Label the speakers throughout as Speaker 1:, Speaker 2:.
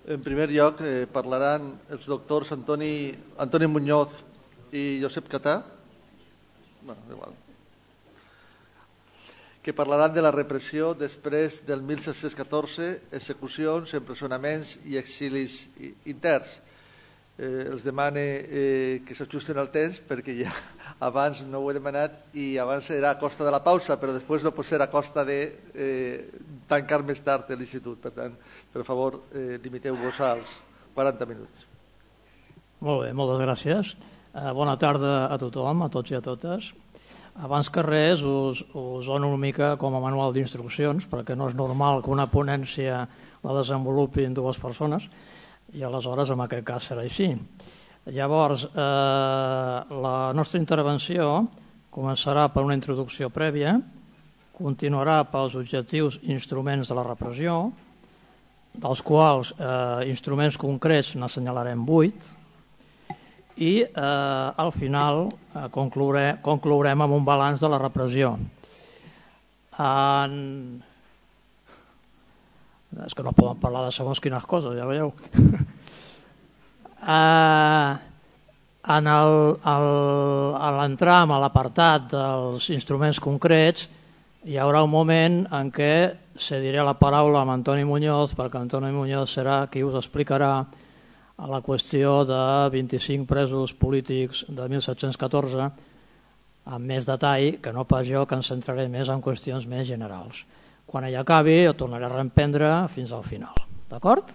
Speaker 1: En primer lloc, parlaran els doctors Antoni Muñoz i Josep Catà, que parlaran de la repressió després del 1714, execucions, empresonaments i exilis interns. Els demane que s'ajusten al temps perquè ja abans no ho he demanat i abans era a costa de la pausa, però després no pot ser a costa de tancar més tard l'institut. Per tant, per favor, limiteu-vos als 40 minuts.
Speaker 2: Molt bé, moltes gràcies. Bona tarda a tothom, a tots i a totes. Abans que res, us dono una mica com a manual d'instruccions, perquè no és normal que una ponència la desenvolupin dues persones, i aleshores en aquest cas serà així. Llavors, la nostra intervenció començarà per una introducció prèvia, continuarà pels objectius i instruments de la repressió, dels quals instruments concrets n'assenyalarem 8, i al final conclourem amb un balanç de la repressió. És que no poden parlar de segons quines coses, ja veieu. A l'entram a l'apartat dels instruments concrets hi haurà un moment en què cediré la paraula a Antoni Muñoz, perquè Antoni Muñoz serà qui us explicarà la qüestió de 25 presos polítics de 1714 amb més detall, que no pas jo, que em centraré més en qüestions més generals. Quan ell acabi, ho tornaré a reemprendre fins al final. D'acord?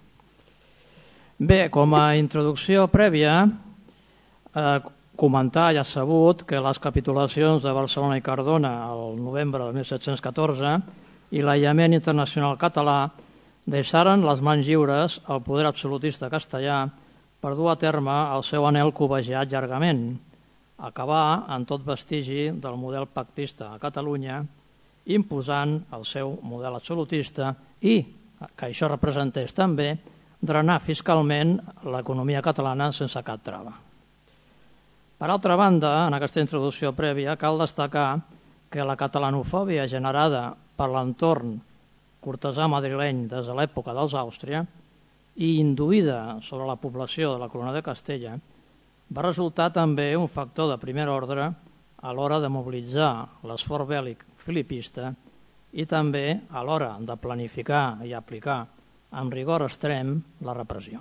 Speaker 2: Bé, com a introducció prèvia, comentar, ja sabut, que les capitulacions de Barcelona i Cardona al novembre de 1714 i l'aïllament internacional català deixaren les mans lliures al poder absolutista castellà per dur a terme el seu anhel cobejat llargament, acabar en tot vestigi del model pactista a Catalunya, imposant el seu model absolutista i, que això representés també, drenar fiscalment l'economia catalana sense cap trava. Per altra banda, en aquesta introducció prèvia, cal destacar que la catalanofòbia generada per l'entorn cortesà madrileny des de l'època dels Àustria i induïda sobre la població de la Corona de Castella va resultar també un factor de primer ordre a l'hora de mobilitzar l'esforç bèl·lic filipista i també a l'hora de planificar i aplicar amb rigor extrem la repressió.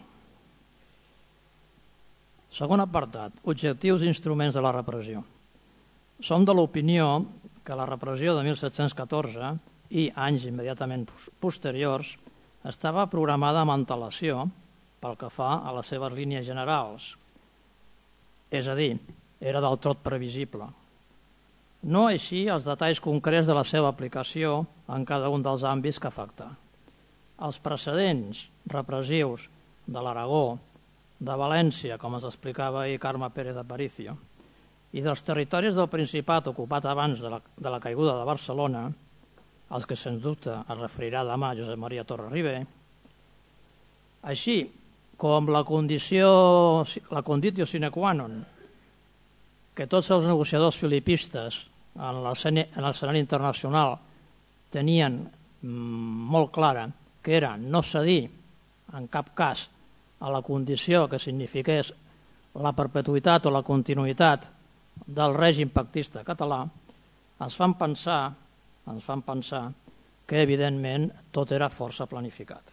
Speaker 2: Segon apartat, objectius i instruments de la repressió. Som de l'opinió que la repressió de 1714 i anys immediatament posteriors estava programada amb antelació pel que fa a les seves línies generals. És a dir, era del tot previsible. No així els detalls concrets de la seva aplicació en cada un dels àmbits que afecta. Els precedents repressius de l'Aragó, de València, com ens explicava ahir Carme Pérez Aparicio, i dels territoris del Principat ocupat abans de la caiguda de Barcelona, als que sens dubte es referirà demà Josep Maria Torre-Ribé, així com la conditio sine qua non que tots els negociadors filipistes en l'escenari internacional tenien molt clara, que era no cedir en cap cas a la condició que signifiqués la perpetuïtat o la continuïtat del règim pactista català, ens fan pensar que evidentment tot era força planificat.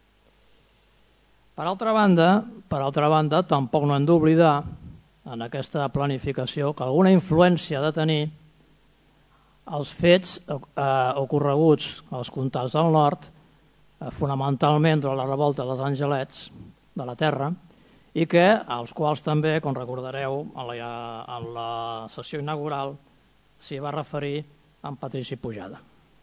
Speaker 2: Per altra banda, tampoc no hem d'oblidar en aquesta planificació que alguna influència ha de tenir els fets ocorreguts als comtats del nord, fonamentalment durant la revolta dels Angelets de la Terra, i que als quals també, com recordareu, en la sessió inaugural s'hi va referir en Patrici Pujada.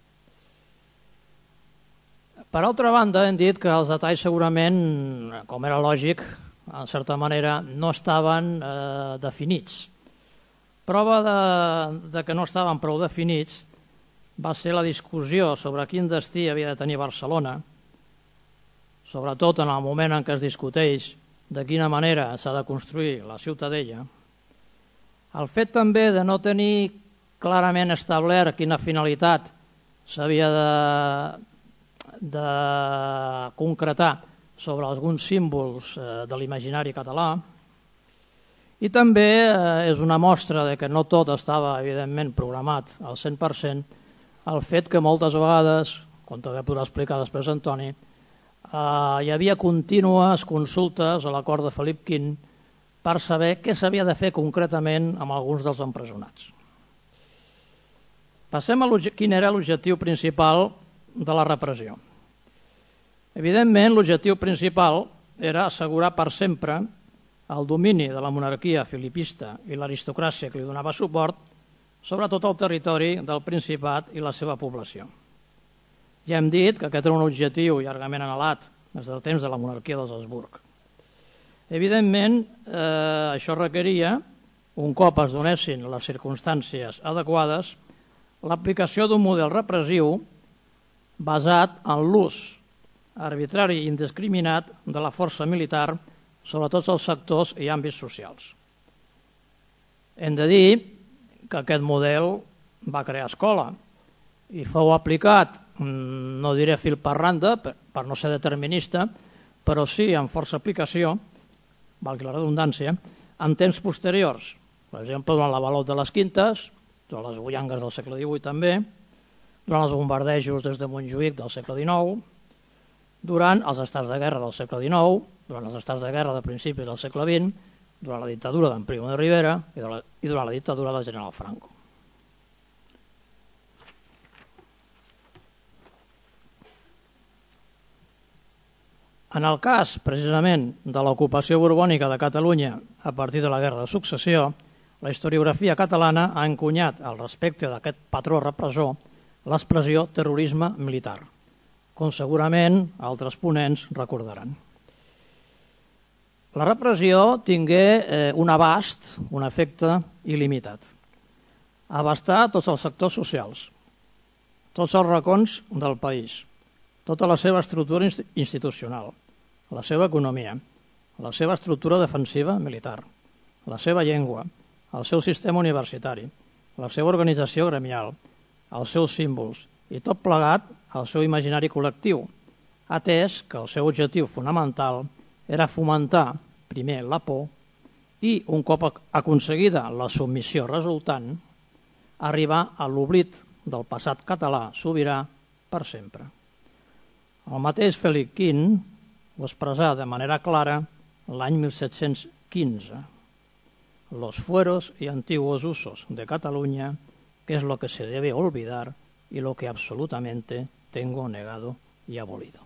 Speaker 2: Per altra banda, hem dit que els detalls segurament, com era lògic, en certa manera, no estaven definits. Prova de que no estaven prou definits va ser la discussió sobre quin destí havia de tenir Barcelona, sobretot en el moment en què es discuteix de quina manera s'ha de construir la ciutadella. El fet també de no tenir clarament establert quina finalitat s'havia de concretar sobre alguns símbols de l'imaginari català, i també és una mostra de que no tot estava, evidentment, programat al 100%, el fet que moltes vegades, com també podrà explicar després Antoni, hi havia contínues consultes a l'acord de Felip V per saber què s'havia de fer concretament amb alguns dels empresonats. Passem a quin era l'objectiu principal de la repressió. Evidentment, l'objectiu principal era assegurar per sempre el domini de la monarquia filipista i l'aristocràcia que li donava suport sobre tot el territori del Principat i la seva població. Ja hem dit que aquest era un objectiu llargament anhelat des del temps de la monarquia dels Habsburg. Evidentment, això requeria, un cop es donessin les circumstàncies adequades, l'aplicació d'un model repressiu basat en l'ús arbitrari i indiscriminat de la força militar sobre tots els sectors i àmbits socials. Hem de dir que aquest model va crear escola i fou aplicat, no diré fil per randa, per no ser determinista, però sí amb força aplicació, valgui la redundància, en temps posteriors. Per exemple, durant l'avalot de les Quintes, durant les bullangues del segle XVIII també, durant els bombardejos des de Montjuïc del segle XIX, durant els estats de guerra del segle XIX, durant els estats de guerra de principis del segle XX, durant la dictadura d'en Primo de Rivera i durant la dictadura del general Franco. En el cas, precisament, de l'ocupació borbònica de Catalunya a partir de la Guerra de Successió, la historiografia catalana ha encunyat al respecte d'aquest patró repressor l'expressió terrorisme militar, com segurament altres ponents recordaran. La repressió tingué un abast, un efecte il·limitat. Abastar tots els sectors socials, tots els racons del país, tota la seva estructura institucional, la seva economia, la seva estructura defensiva militar, la seva llengua, el seu sistema universitari, la seva organització gremial, els seus símbols i tot plegat al seu imaginari col·lectiu, atès que el seu objectiu fonamental era fomentar primer la por i, un cop aconseguida la submissió resultant, arribar a l'oblit del passat català sobirà per sempre. El mateix Felip V ho expressà de manera clara l'any 1715. Los fueros y antiguos usos de Cataluña, que es lo que se debe olvidar y lo que absolutamente tengo negado y abolido.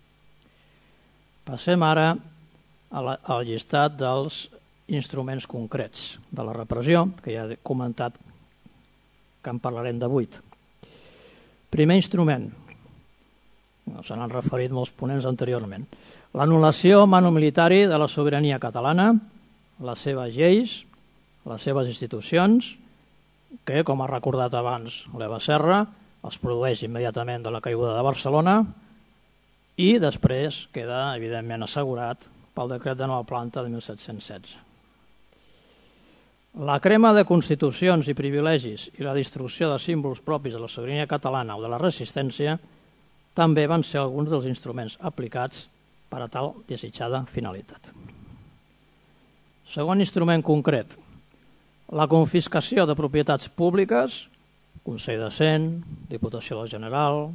Speaker 2: Passem ara al llistat dels instruments concrets de la repressió, que ja he comentat que en parlarem de 8. Primer instrument, se n'han referit molts ponents anteriorment, l'anul·lació manu militari de la sobirania catalana, les seves lleis, les seves institucions, que, com ha recordat abans l'Eva Serra, es produeix immediatament de la caiguda de Barcelona i després queda, evidentment, assegurat pel decret de nova planta de 1716. La crema de constitucions i privilegis i la destrucció de símbols propis de la sobirania catalana o de la resistència també van ser alguns dels instruments aplicats per a tal desitjada finalitat. Segon instrument concret, la confiscació de propietats públiques, Consell de Cent, Diputació del General,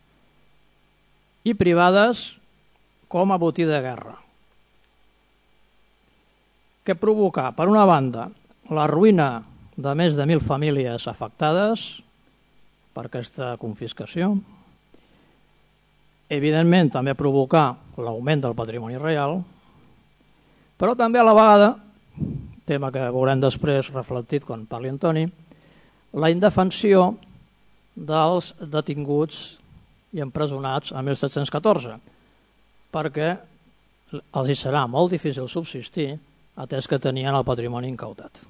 Speaker 2: i privades com a botí de guerra, que provoca, per una banda, la ruïna de més de 1.000 famílies afectades per aquesta confiscació, evidentment també provocar l'augment del patrimoni real, però també a la vegada, tema que veurem després reflectit quan parli Antoni, la indefensió dels detinguts i empresonats a 1714, perquè els hi serà molt difícil subsistir atès que tenien el patrimoni incautat.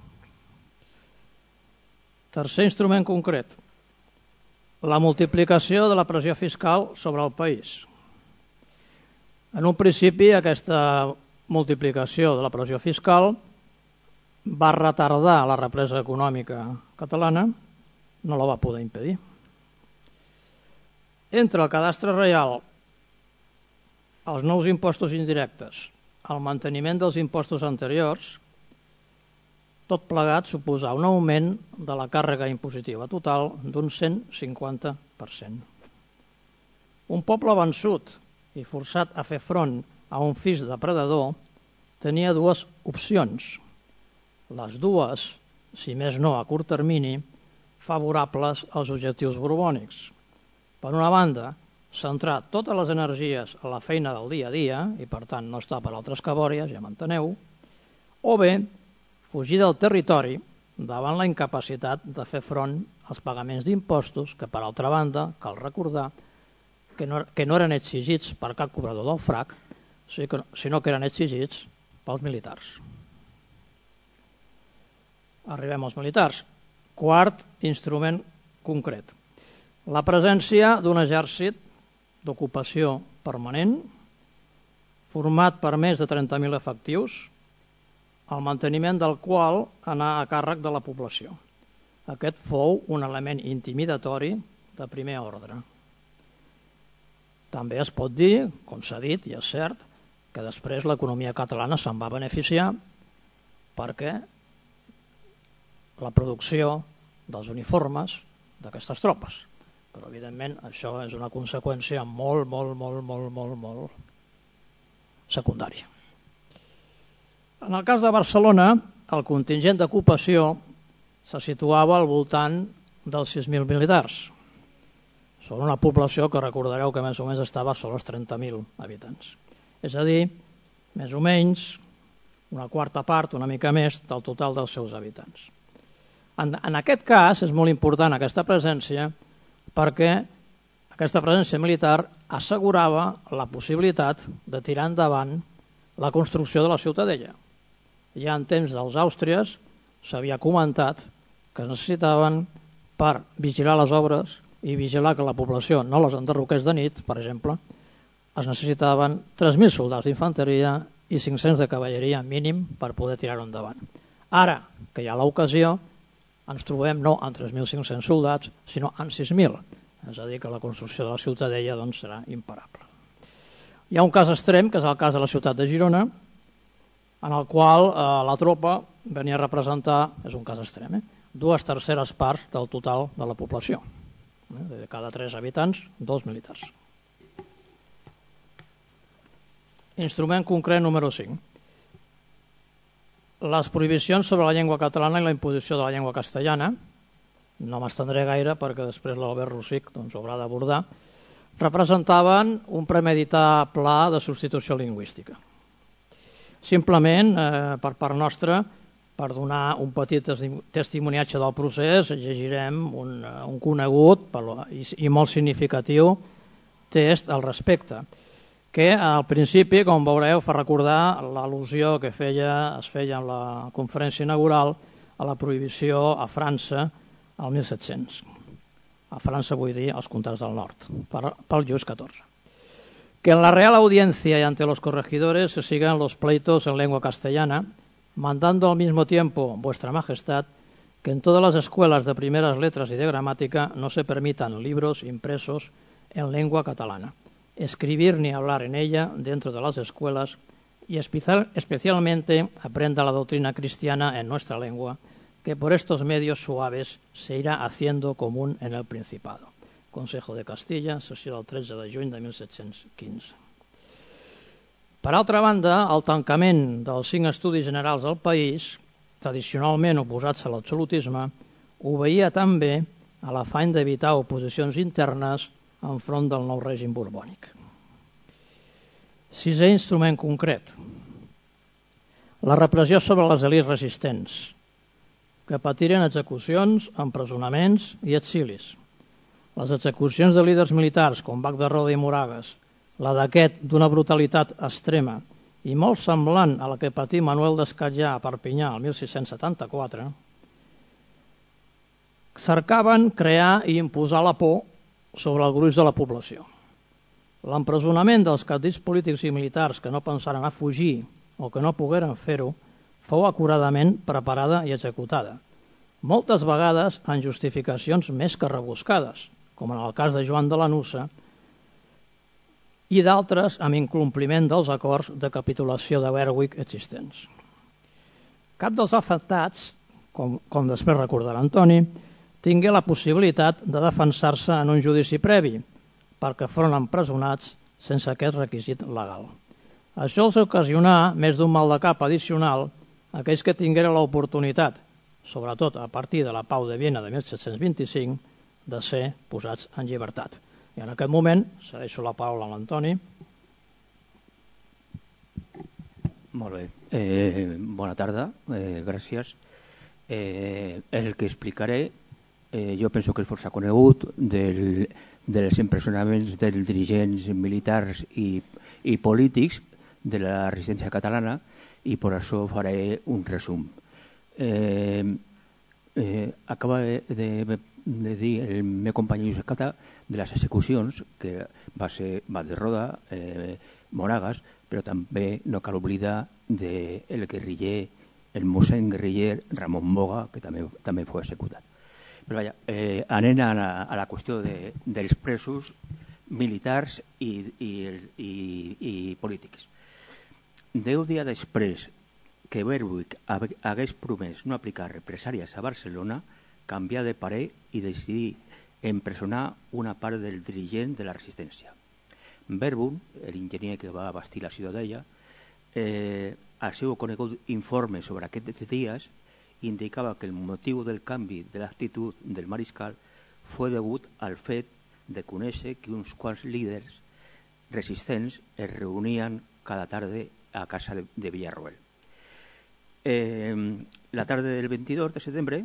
Speaker 2: Tercer instrument concret, la multiplicació de la pressió fiscal sobre el país. En un principi, aquesta multiplicació de la pressió fiscal va retardar la represa econòmica catalana, no la va poder impedir. Entre el cadastre reial els nous impostos indirectes, el manteniment dels impostos anteriors, tot plegat suposa un augment de la càrrega impositiva total d'un 150%. Un poble vençut i forçat a fer front a un fisc depredador tenia dues opcions, les dues, si més no a curt termini, favorables als objectius borbònics. Per una banda, centrar totes les energies a la feina del dia a dia, i per tant no estar per altres cabòries, ja m'enteneu, o bé, fugir del territori davant la incapacitat de fer front als pagaments d'impostos, que per altra banda, cal recordar, que no eren exigits per cap cobrador del FRAC, sinó que eren exigits pels militars. Arribem als militars. Quart instrument concret. La presència d'un exèrcit d'ocupació permanent, format per més de 30.000 efectius, el manteniment del qual anà a càrrec de la població. Aquest fou un element intimidatori de primer ordre. També es pot dir, com s'ha dit, i és cert, que després l'economia catalana se'n va beneficiar perquè la producció dels uniformes d'aquestes tropes. Però, evidentment, això és una conseqüència molt secundària. En el cas de Barcelona, el contingent d'ocupació se situava al voltant dels 6.000 militars. Són una població que recordareu que més o menys estava sobre els 30.000 habitants. És a dir, més o menys una quarta part, una mica més, del total dels seus habitants. En aquest cas és molt important aquesta presència perquè aquesta presència militar assegurava la possibilitat de tirar endavant la construcció de la ciutadella. Ja en temps dels àustries s'havia comentat que necessitaven per vigilar les obres i vigilar que la població no les enderroqués de nit, per exemple, es necessitaven 3.000 soldats d'infanteria i 500 de cavalleria mínim per poder tirar-ho endavant. Ara que hi ha l'ocasió, ens trobem no en 3.500 soldats, sinó en 6.000. És a dir, que la construcció de la ciutadella serà imparable. Hi ha un cas extrem, que és el cas de la ciutat de Girona, en el qual la tropa venia a representar, és un cas extrem, 2/3 parts del total de la població. De cada 3 habitants, 2 militars. Instrument concret número 5. Les prohibicions sobre la llengua catalana i la imposició de la llengua castellana, no m'estendré gaire perquè després l'Albert Rosic ho haurà d'abordar, representaven un premeditat pla de substitució lingüística. Simplement, per part nostra, per donar un petit testimoniatge del procés, llegirem un conegut i molt significatiu text al respecte, que al principi, com veureu, fa recordar l'al·lusió que es feia en la conferència inaugural a la prohibició a França al 1700. A França vull dir als comtats del nord, pel Lluís XIV. Que en la Real Audiencia y ante los corregidores se sigan los pleitos en lengua castellana, mandando al mismo tiempo, vuestra majestad, que en todas las escuelas de primeras letras y de gramática no se permitan libros impresos en lengua catalana, escribir ni hablar en ella dentro de las escuelas y especialmente aprenda la doctrina cristiana en nuestra lengua, que por estos medios suaves se irá haciendo común en el Principado. Consejo de Castilla, sessió del 13 de juny de 1715. Per altra banda, el tancament dels 5 estudis generals del país, tradicionalment oposats a l'absolutisme, obeïa també a l'afany d'evitar oposicions internes enfront del nou règim borbònic. 6è instrument concret. La repressió sobre les elits resistents, que patiren execucions, empresonaments i exilis. Les execucions de líders militars com Bac de Roda i Moragues, la d'aquest d'una brutalitat extrema i molt semblant a la que patí Manuel d'Escatllà a Perpinyà el 1674, cercaven crear i imposar la por sobre el gruix de la població. L'empresonament dels caudills polítics i militars que no pensaren a fugir o que no pogueren fer-ho fou acuradament preparada i executada, moltes vegades en justificacions més que rebuscades, com en el cas de Joan de Lanussa, i d'altres amb incompliment dels acords de capitulació de Berwick existents. Cap dels afectats, com després recordarà Antoni, tingué la possibilitat de defensar-se en un judici previ, perquè foren empresonats sense aquest requisit legal. Això els ocasionà més d'un mal de cap addicional a aquells que tingueren l'oportunitat, sobretot a partir de la Pau de Viena de 1725, de ser posats en llibertat. I en aquest moment cedeixo la paraula a l'Antoni.
Speaker 3: Molt bé. Bona tarda, gràcies. El que explicaré, jo penso que és força conegut dels empresonaments dels dirigents militars i polítics de la resistència catalana i per això faré un resum. Acaba de dir el meu company Josep Cata de les execucions, que va derrodar Moragas, però també no cal oblidar del guerriller, el mossèn guerriller Ramon Boga, que també fou executat. Però vaja, anem a la qüestió dels presos militars i polítics. 10 dies després que Berwick hagués promès no aplicar represàries a Barcelona, canvià de parer i decidí empresonar una part del dirigent de la resistència. Verboom, l'enginyer que va bastir la ciutadella, al seu conegut informe sobre aquests dies indicava que el motiu del canvi de l'actitud del mariscal fue degut al fet de conèixer que uns quants líders resistents es reunien cada tarda a casa de Villarroel. La tarda del 22 de setembre,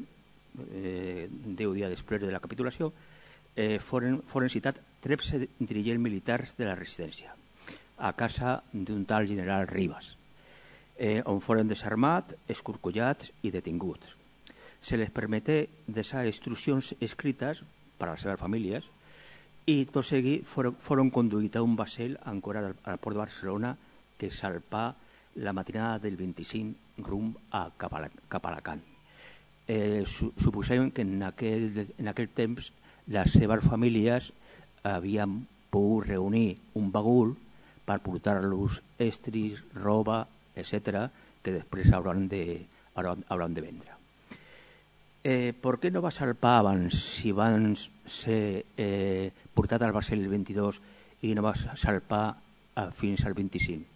Speaker 3: 10 dies després de la capitulació, foren citats 13 dirigents militars de la resistència a casa d'un tal general Ribas, on foren desarmats, escorcollats i detinguts. Se les permeté deixar instruccions escrites per a les seves famílies i tot seguit foren conduïts a un vaixell ancorat al port de Barcelona que salpà la matinada del 25 rumb cap a Alacant. Suposem que en aquell temps les seves famílies havien pogut reunir un bagul per portar-los estris, roba, etc., que després hauran de vendre. Per què no va salpar abans, si van ser portat al vaixell el 22 i no va salpar fins al 25?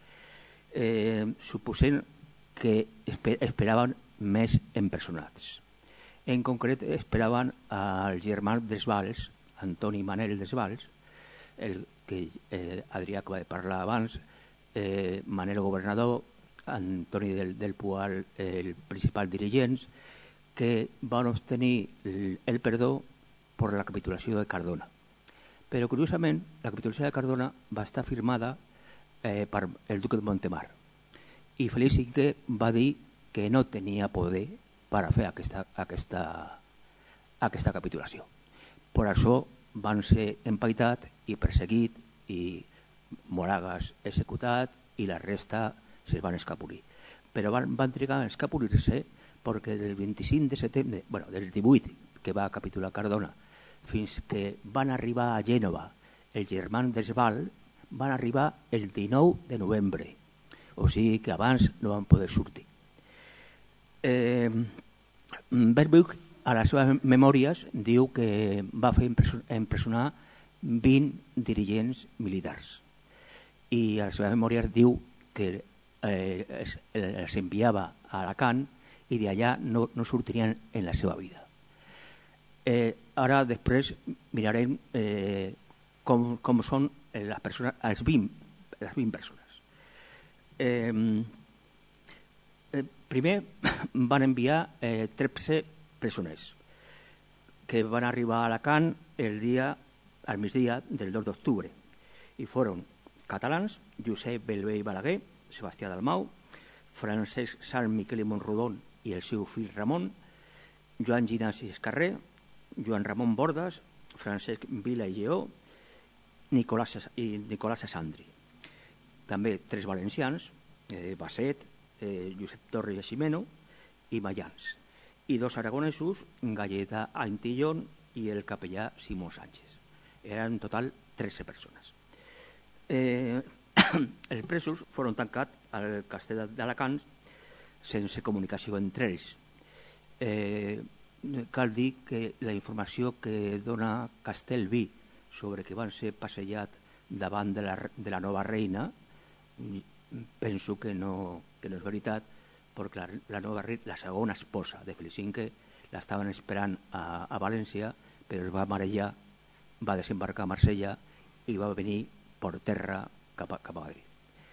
Speaker 3: Suposem que esperaven més empresonats. En concret, esperaven al germà Desvalls, Antoni Manel Desvalls, el que Adrià acaba de parlar abans, Manel governador, Antoni del Poal, el principal dirigent, que van obtenir el perdó per la capitulació de Cardona. Però, curiosament, la capitulació de Cardona va estar firmada per el duc de Montemar i Felip V va dir que no tenia poder per a fer aquesta capitulació. Per això van ser empaitats i perseguits i Moragas executat i la resta se'ls van escapolir. Però van trigar a escapolir-se perquè del 25 de setembre, del 18 que va capitular Cardona, fins que van arribar a Gènova el germà Desvalls, van arribar el 19 de novembre, o sigui que abans no van poder sortir. Berwick, a les seves memòries, diu que va fer empresonar 20 dirigents militars i a les seves memòries diu que els enviava a Alacant i d'allà no sortirien en la seva vida. Ara després mirarem com són les 20 persones. Primer van enviar 13 presoners que van arribar a Alacant al migdia del 2 d'octubre i foren catalans, Josep Belvé i Balaguer, Sebastià Dalmau, Francesc Sant Miquel i Montrodon i el seu fill Ramon, Joan Ginàs i Escarrer, Joan Ramon Bordas, Francesc Vila i Lleó, Nicolás Sassandri. També 3 valencians, Basset, Josep Torres i Ximeno i Mayans, i 2 aragonesos, Galleta Antillón i el capellà Simó Sánchez. Eren en total 13 persones. els presos foren tancats al castell d'Alacant sense comunicació entre ells. Cal dir que la informació que dona Castellví sobre que van ser passejats davant de la nova reina, penso que no és veritat, perquè la segona esposa de Felip V l'estaven esperant a València, però es va marejar, va desembarcar a Marsella i va venir per terra cap a Madrid.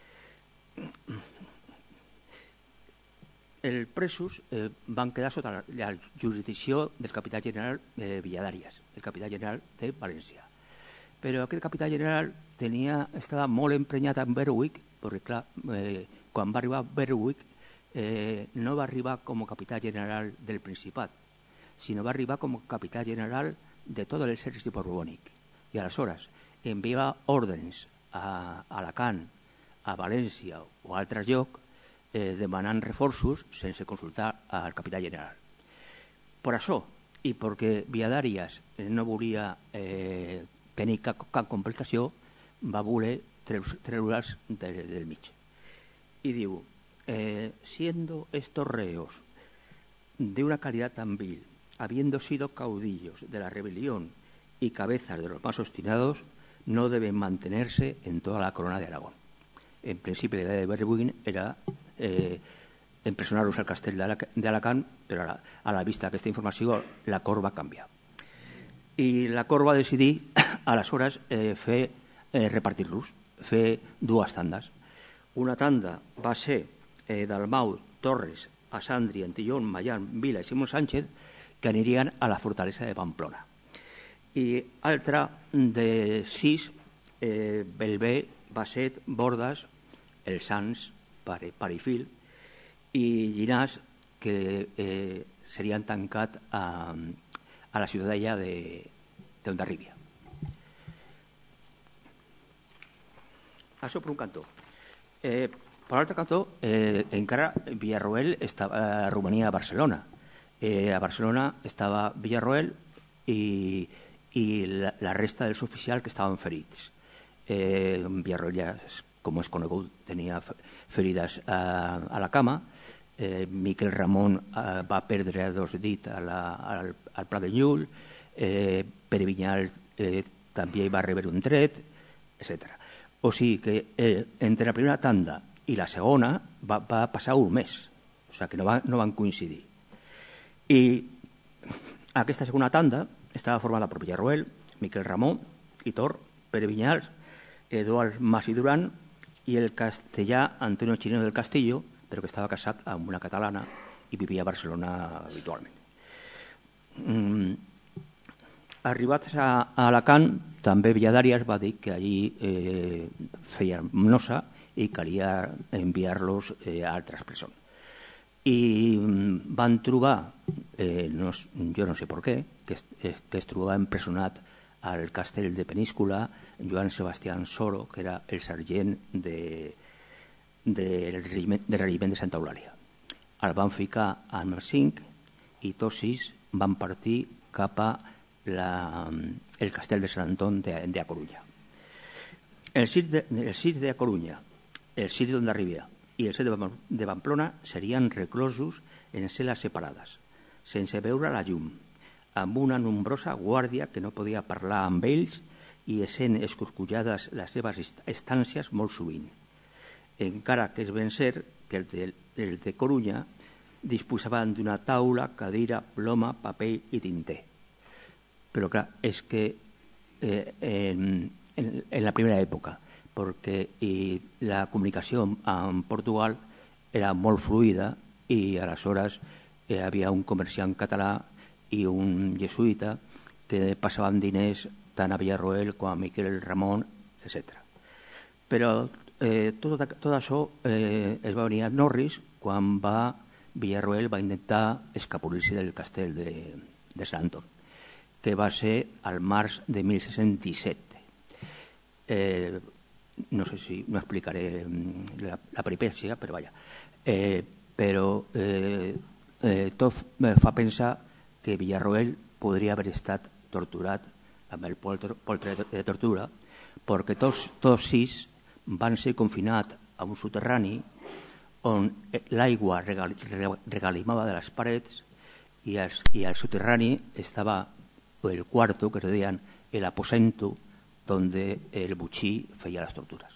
Speaker 3: Els presos van quedar sota la jurisdicció del capità general Villadàries, el capità general de València. Però aquest capità general estava molt emprenyat amb Berwick, perquè clar, quan va arribar Berwick no va arribar com a capità general del Principat, sinó va arribar com a capità general de tot l'exèrcit borbònic. I aleshores enviava ordres a Alacant, a València o a altres llocs demanant reforços sense consultar al capità general. Per això, i perquè Villadàries no volia tenir cap complicació, va voler treure'ls del mig. Y digo, siendo estos reos de una calidad tan vil, habiendo sido caudillos de la rebelión y cabezas de los más obstinados, no deben mantenerse en toda la corona de Aragón. En principio, la idea de Berwick era empresonar-los al castell d'Alacant, però a la vista d'aquesta informació la cort va canviar. I la cort va decidir, aleshores, repartir-los, fer dues tandes. Una tanda va ser Dalmau, Torres, Assandri, Antillón, Mayán, Vila i Simón Sánchez, que anirien a la fortalesa de Pamplona. I altra de 6, Belvé, Basset, Bordes, Els Sants, Parifil i Llinàs, que serien tancats a la ciutadella d'Hondarribia. Això per un cantó. Per l'altre cantó, encara Villarroel romania a Barcelona. A Barcelona estava Villarroel i la resta dels oficials que estaven ferits. Villarroel, ja, com és conegut, tenia ferides a la cama. Miquel Ramon va perdre 2 dits al Pla de Llull. Pere Vinyal també va rebre un tret, etc. O sigui que entre la primera tanda i la segona va passar un mes, o sigui que no van coincidir. I aquesta segona tanda estava formada per Villarroel, Miquel Ramon, Hitor, Pere Vinyals, Eduard Mas i Duran i el castellà Antonio Chinero del Castillo, però que estava casat amb una catalana i vivia a Barcelona habitualment. Arribats a Alacant, també Villadàries va dir que allí feien nosa i calia enviar-los a altres presons. I van trobar, jo no sé per què, que es trobava empresonat al castell de Peníscola Joan Sebastián Soro, que era el sergent del regiment de Santa Eulàlia. El van ficar amb els 5 i tots 6 van partir cap a el castell de Sant Antón de A Corunya. El sitio de A Corunya, el sitio d'Hondarribia i el sitio de Pamplona serien reclosos en cel·les separades, sense veure la llum, amb una nombrosa guàrdia que no podia parlar amb ells i essent escorcollades les seves estàncies molt sovint. Encara que és ben cert que els de Corunya disposaven d'una taula, cadira, ploma, paper i tinter. Però clar, és que en la primera època, perquè la comunicació amb Portugal era molt fluida i aleshores hi havia un comerciant català i un jesuïta que passaven diners tant a Villarroel com a Miquel Ramon, etc. Però tot això es va venir a Norris quan Villarroel va intentar escapolir-se del castell de Sant Antón, que va ser al març de 1617. No sé si no explicaré la peripècia, però vaja. Però tot fa pensar que Villarroel podria haver estat torturat amb el poltre de tortura perquè tots sis van ser confinats a un soterrani on l'aigua regalimava de les parets i al soterrani estava el cuarto, que se deien el aposento, donde el butxí feia les tortures.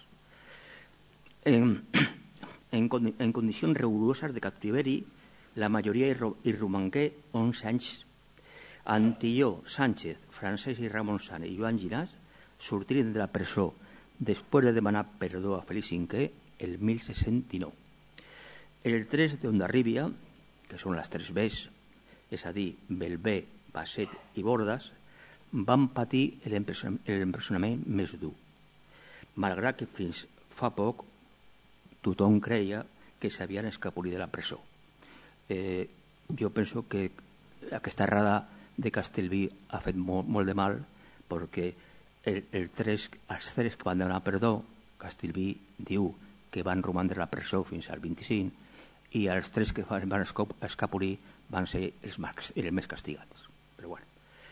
Speaker 3: En condicions rigoroses de captiveri, la majoria hi romangué 11 anys. Antilló, Sánchez, Francesc i Ramon Sant i Joan Llinàs sortiren de la presó després de demanar perdó a Felip V el 1619. Els tres d'Hondarribia, que són les tres Bs, és a dir, Bellver, Basset i Bordes, van patir l'empresonament més dur, malgrat que fins fa poc tothom creia que s'havien escapolit de la presó. Jo penso que aquesta errada de Castellví ha fet molt de mal, perquè els tres que van demanar perdó, Castellví diu que van romandre a la presó fins al 25 i els tres que van escapolir van ser els més castigats. Però bueno.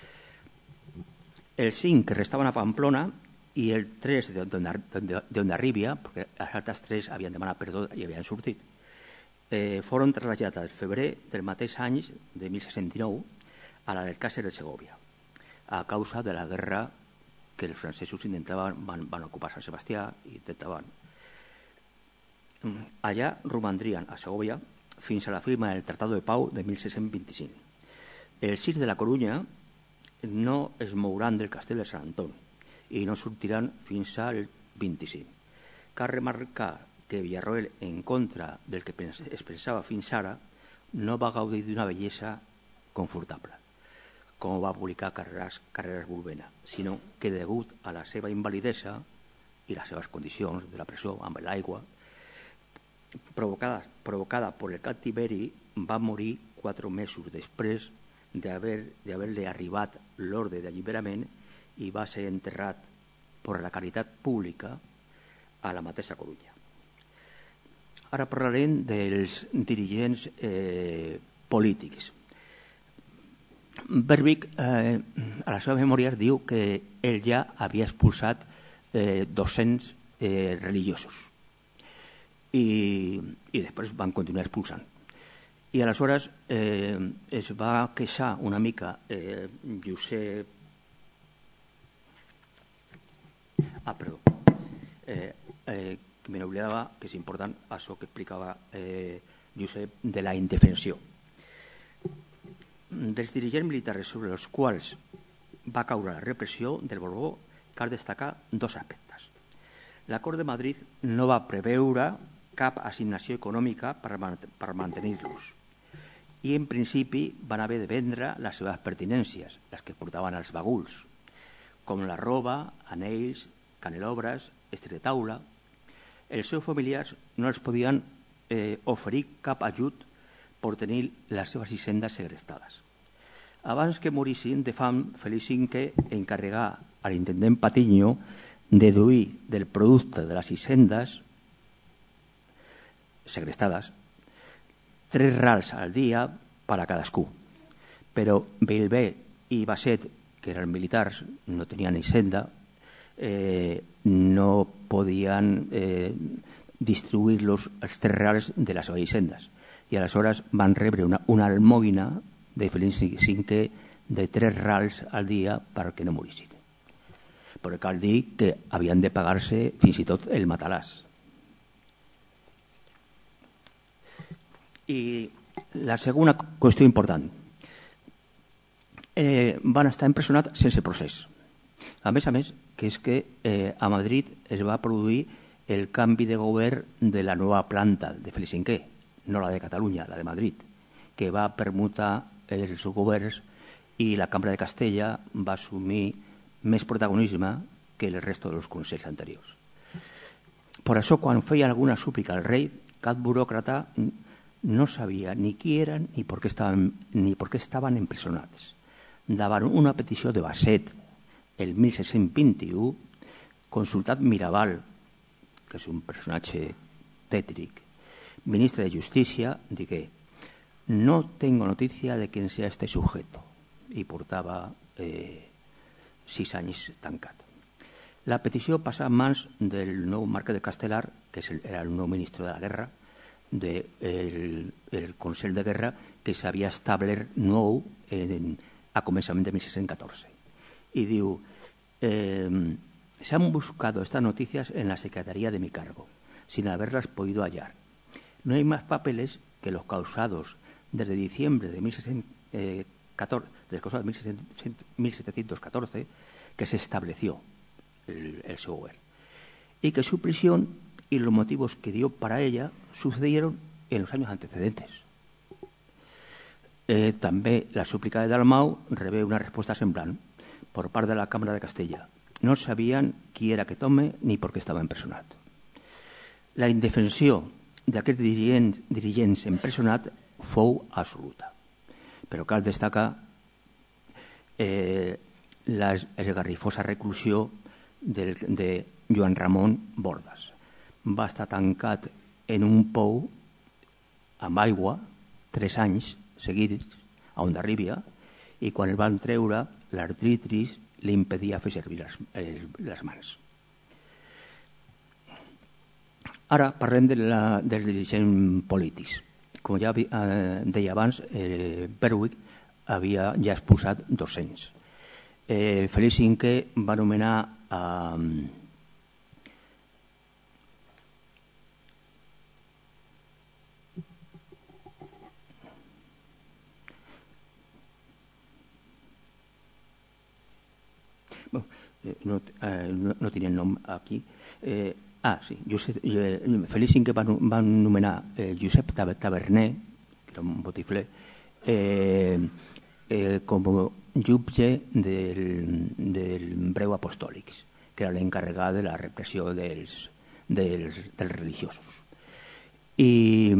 Speaker 3: Els 5 que restaven a Pamplona i els 3 d'Hondarribia, perquè els altres 3 havien demanat perdó i havien sortit, foren traslladats al febrer del mateix any de 1619 a l'Alcàsser de Segòvia, a causa de la guerra que els francesos van ocupar Sant Sebastià i intentaven. Allà romandrien a Segòvia fins a la firma del Tractat de Pau de 1625. Els 6 de la Corunya no es mouran del castell de Sant Antoni i no sortiran fins al 25. Cal remarcar que Villarroel, en contra del que es pensava fins ara, no va gaudir d'una bellesa confortable, com va publicar Carreras Bulbena, sinó que degut a la seva invalidesa i les seves condicions de la presó amb l'aigua provocada per el captiveri, va morir 4 mesos després d'haver-li arribat l'ordre d'alliberament i va ser enterrat per la caritat pública a la mateixa Corunya. Ara parlarem dels dirigents polítics. Berwick, a la seva memòria, diu que ell ja havia expulsat 200 religiosos i després van continuar expulsant. I aleshores es va queixar una mica Josep... perdó. Que me n'oblidava, que és important, això que explicava Josep de la indefensió. Dels dirigents militars sobre els quals va caure la repressió del Borbó, cal destacar 2 aspectes. L'Acord de Madrid no va preveure cap assignació econòmica per mantenir-los i en principi van haver de vendre les seves pertinències, les que portaven els baguls, com la roba, anells, canelobres, estris de taula. Els seus familiars no els podien oferir cap ajut per tenir les seves hisendes segrestades. Abans que morissin de fam, Felip V encarregà a l'intendent Patiño deduir del producte de les hisendes segrestades 3 rals al dia per a cadascú. Però Bellver i Basset, que eren militars, no tenien hisenda, no podien distribuir-los els 3 rals de les seves hisendes. I aleshores van rebre una almoina de Felip V de 3 rals al dia perquè no morissin. Però cal dir que havien de pagar-se fins i tot el matalàs. I la segona qüestió important. Van estar empresonats sense procés. A més, que és que a Madrid es va produir el canvi de govern de la nova planta de Felip V, no la de Catalunya, la de Madrid, que va permutar els governs i la Cambra de Castella va assumir més protagonisme que el resto dels consells anteriors. Per això, quan feia alguna súplica al rei, cap buròcrata no sabia ni qui eren ni per què estaven empresonats. Davant una petició de Basset el 1621, consultat Mirabal, que és un personatge tètric, ministre de Justícia, digué: no tengo noticia de quién sea este sujeto. I portava 6 anys tancat. La petició passa a mans del nou Marquès de Castelar, que era el nou ministre de la Guerra, del Consell de Guerra que s'havia establert nou a començament de 1614. Y diu, se han buscado estas noticias en la Secretaría de mi cargo, sin haberlas podido hallar. No hay más papeles que los causados desde diciembre de 1714, que se estableció el software, y que su prisión y los motivos que dio para ella sucedieron en los años antecedentes. També la súplica de Dalmau rebé una respuesta semblant por part de la Cambra de Castella. No sabien qui era aquest home ni per què estava empresonat. La indefensió d'aquests dirigents empresonats fou absoluta. Però cal destacar l'esgarrifosa reclusió de Joan Ramon Bordas. Va estar tancat en un pou amb aigua 3 anys seguits a Hondarribia, i quan el van treure l'artritris li impedia fer servir les mans. Ara parlem dels dirigents polítics. Com ja deia abans, Berwick havia ja expulsat 200. Felip V va nomenar no tiene el nom aquí. Sí, Felip V va nomenar Josep Taverner, que era un botifler, com jutge del breu apostòlic, que era l'encarregat de la repressió dels religiosos. I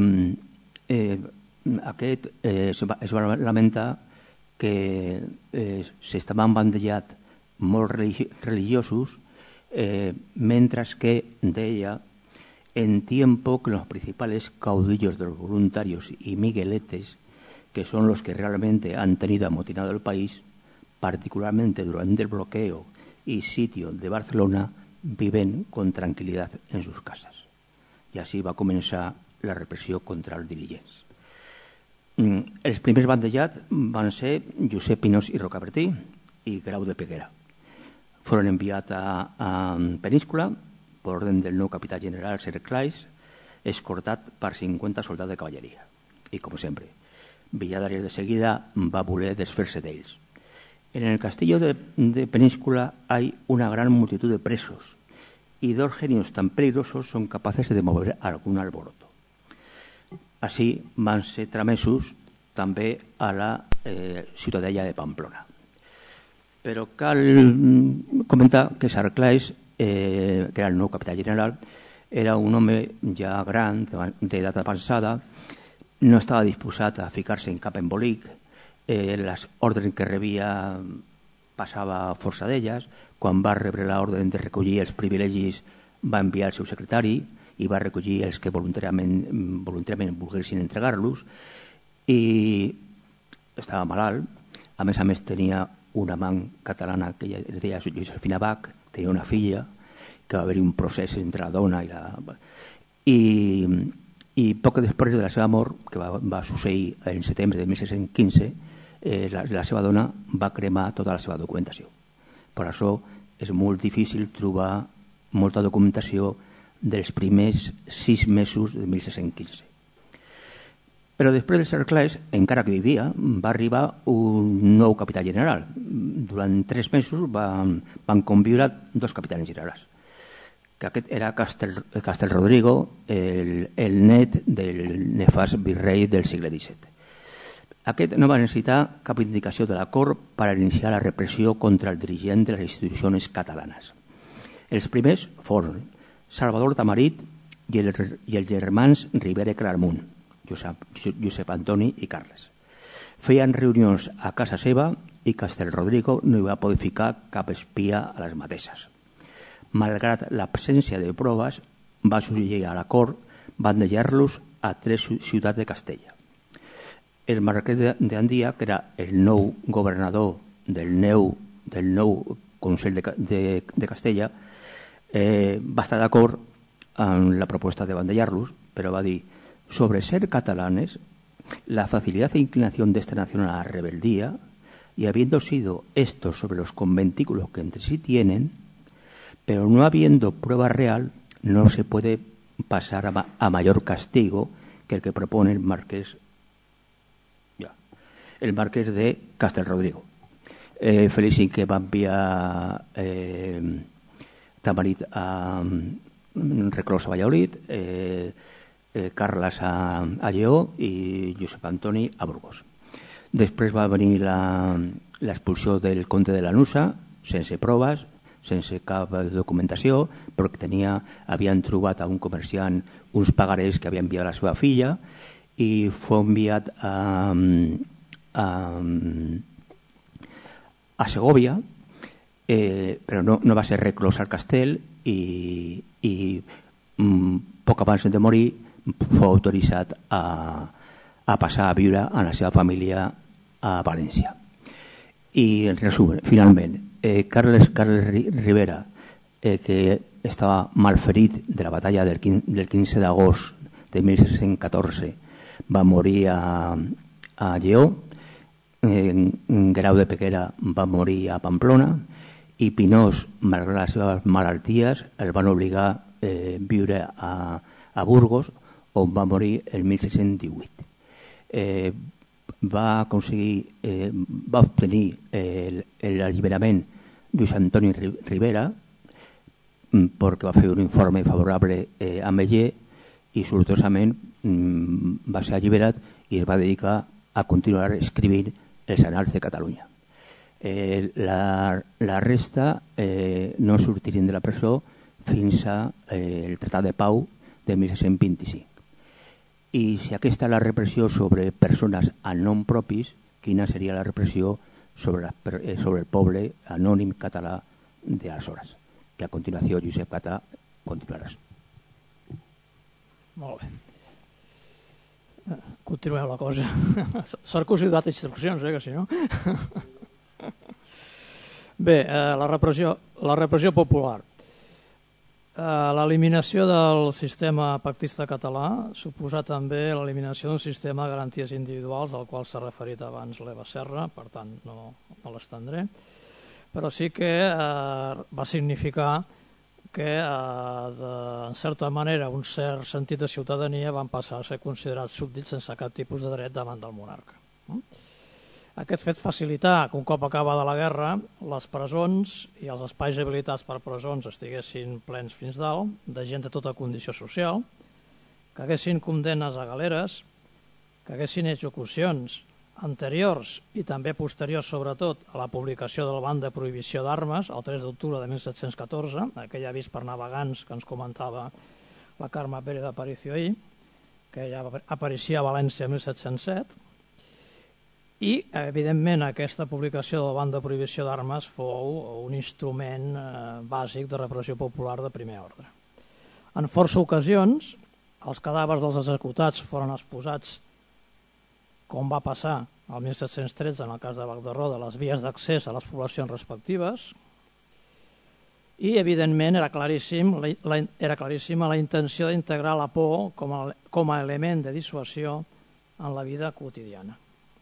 Speaker 3: aquest es va lamentar que s'estaven bandejat molts religiosos, mientras que deia, en tiempo que los principales caudillos de los voluntarios y migueletes, que son los que realmente han tenido amotinado el país, particularmente durante el bloqueo y sitio de Barcelona, viven con tranquilidad en sus casas. I així va començar la repressió contra els dirigents. Els primers bandejats van ser Josep Pinós i Rocabertí i Grau de Peguera. Fueron enviats a Peníscola por orden del nou capità general Sir Clays, escortat per 50 soldats de cavalleria. I, com sempre, Villadares de seguida va voler desfer-se d'ells. En el castillo de Peníscola hay una gran multitud de presos y 2 genios tan peligrosos son capaces de mover algún alboroto. Així van ser tramesos també a la ciutadella de Pamplona. Però cal comentar que Sir Clays, que era el nou capità general, era un home ja gran, d'edat avançada, no estava disposat a ficar-se en cap embolic, les ordres que rebia passava força d'elles. Quan va rebre l'ordre de recollir els privilegis va enviar el seu secretari i va recollir els que voluntàriament volguessin entregar-los, i estava malalt. A més tenia una amant catalana que es deia Josefina Bach, tenia una filla, que va haver-hi un procés entre la dona i poc després de la seva mort, que va succeir en setembre de 1615, la seva dona va cremar tota la seva documentació. Per això és molt difícil trobar molta documentació dels primers 6 mesos de 1615. Però després del Sir Clays, encara que vivia, va arribar un nou capità general. Durant 3 mesos van conviure 2 capitans generals. Que aquest era Castelrodrigo, el net del nefast virrei del segle XVII. Aquest no va necessitar cap indicació de la cort per iniciar la repressió contra el dirigent de les institucions catalanes. Els primers foren Salvador Tamarit i els germans Ribera i Claramunt, Josep Antoni i Carles. Feien reunions a casa seva i Castelrodrigo no hi va poder ficar cap espia a les mateixes. Malgrat l'absència de proves, va suggerir a la cort bandejar-los a 3 ciutats de Castella. El marquès d'Andia, que era el nou governador del nou Consell de Castella, va estar d'acord amb la propuesta de bandellarlos, pero va a decir, sobre ser catalanes, la facilidad e inclinación de esta nación a la rebeldía, y habiendo sido estos sobre los conventículos que entre sí tienen, pero no habiendo prueba real, no se puede pasar a mayor castigo que el que propone el marqués de Castelrodrigo. Felici, que va enviar Tamarit a reclòs a Valladolid, Carles a Lleó i Josep Antoni a Burgos. Després va venir l'expulsió del comte de Lanusa, sense proves, sense cap documentació, però que havien trobat a un comerciant uns pagarés que havia enviat a la seva filla i fou enviat a Segòvia, però no va ser reclòs al castell i poc abans de morir fou autoritzat a passar a viure amb la seva família a València. I en resum, finalment, Carles Rivera, que estava malferit de la batalla del 15 d'agost de 1614, va morir a Lleó, Guerau de Peguera va morir a Pamplona i Pinós, malgrat les seves malalties, el van obligar a viure a Burgos, on va morir el 1618. Va obtenir l'alliberament Lluís Antoni Rivera perquè va fer un informe favorable a Meller i sortosament va ser alliberat i es va dedicar a continuar escrivint els annals de Catalunya. La resta no sortirien de la presó fins al Tractat de Pau de 1625. I si aquesta és la repressió sobre persones amb nom propis, quina seria la repressió sobre el poble anònim català d'aleshores? Que a continuació Josep Catà continuaràs.
Speaker 2: Molt bé. Continuem la cosa. Sort que us he donat instruccions, que si no... Bé, la repressió popular. L'eliminació del sistema pactista català suposa també l'eliminació d'un sistema de garanties individuals al qual s'ha referit abans l'Eva Serra, per tant no l'estendré, però sí que va significar que en certa manera un cert sentit de ciutadania van passar a ser considerats súbdits sense cap tipus de dret davant del monarca. Aquest fet facilitar que un cop acabada la guerra les presons i els espais habilitats per presons estiguessin plens fins dalt de gent de tota condició social, que haguessin condemnes a galeres, que haguessin execucions anteriors i també posteriors sobretot a la publicació del ban de prohibició d'armes el 3 d'octubre de 1714, aquell avís per navegants que ens comentava la Carme Pérez d'Aparicio ahir, que ja apareixia a València en 1707, i, evidentment, aquesta publicació del ban de prohibició d'armes fou un instrument bàsic de repressió popular de primer ordre. En força ocasions, els cadàvers dels executats foren exposats, com va passar el 1713 en el cas de Bac de Roda, les vies d'accés a les poblacions respectives, i, evidentment, era claríssima la intenció d'integrar la por com a element de dissuasió en la vida quotidiana.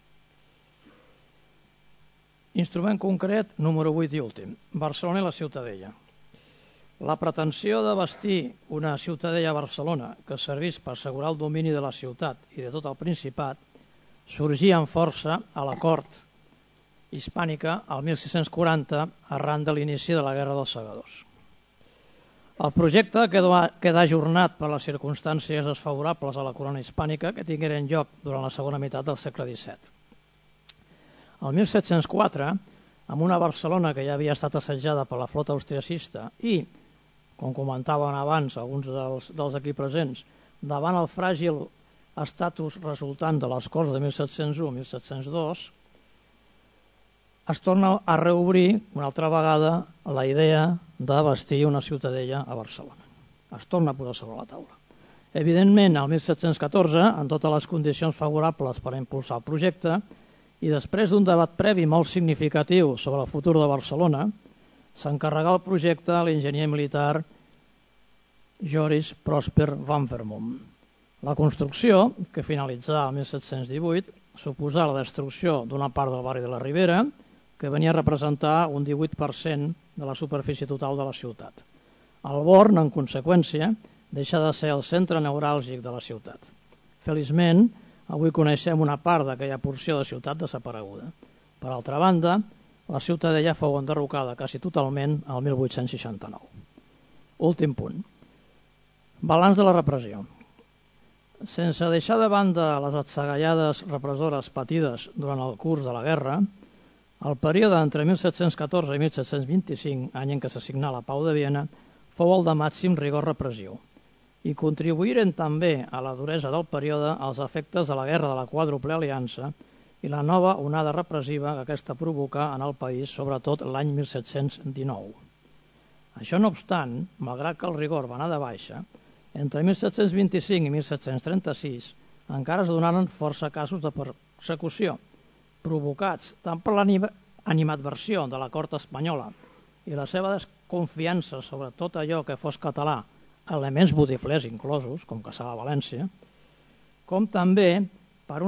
Speaker 2: Instrument concret, número 8 i últim, Barcelona i la Ciutadella. La pretensió de bastir una ciutadella a Barcelona que servís per assegurar el domini de la ciutat i de tot el Principat sorgia amb força a la cort hispànica el 1640 arran de l'inici de la Guerra dels Segadors. El projecte quedà ajornat per les circumstàncies desfavorables a la corona hispànica que tingueren lloc durant la segona meitat del segle XVII. El 1704, amb una Barcelona que ja havia estat assetjada per la flota austriacista i, com comentaven abans alguns dels aquí presents, davant el fràgil estatus resultant de les Corts de 1701-1702, es torna a reobrir una altra vegada la idea de bastir una ciutadella a Barcelona. Es torna a posar sobre la taula. Evidentment, el 1714, en totes les condicions favorables per a impulsar el projecte, i després d'un debat previ molt significatiu sobre el futur de Barcelona, s'encarregà el projecte a l'enginyer militar Joris Prosper van Vermont. La construcció, que finalitzà el 1718, suposà la destrucció d'una part del barri de la Ribera, que venia a representar un 18% de la superfície total de la ciutat. El Born, en conseqüència, deixa de ser el centre neuràlgic de la ciutat. Feliçment, avui coneixem una part d'aquella porció de ciutat desapareguda. Per altra banda, la ciutadella fou enderrocada quasi totalment el 1869. Últim punt. Balanç de la repressió. Sense deixar de banda les atzagaiades repressores patides durant el curs de la guerra, el període entre 1714 i 1725, any en què s'assignà la Pau de Viena, fou el de màxim rigor repressiu i contribuïren també a la duresa del període els efectes de la guerra de la Quàdruple Aliança i la nova onada repressiva que aquesta provocà en el país, sobretot l'any 1719. Això no obstant, malgrat que el rigor va anar de baixa, entre 1725 i 1736 encara es donaren força casos de persecució, provocats tant per l'animadversió de la cort espanyola i la seva desconfiança sobre tot allò que fos català, elements botiflers inclosos, com Caçà de València, com també per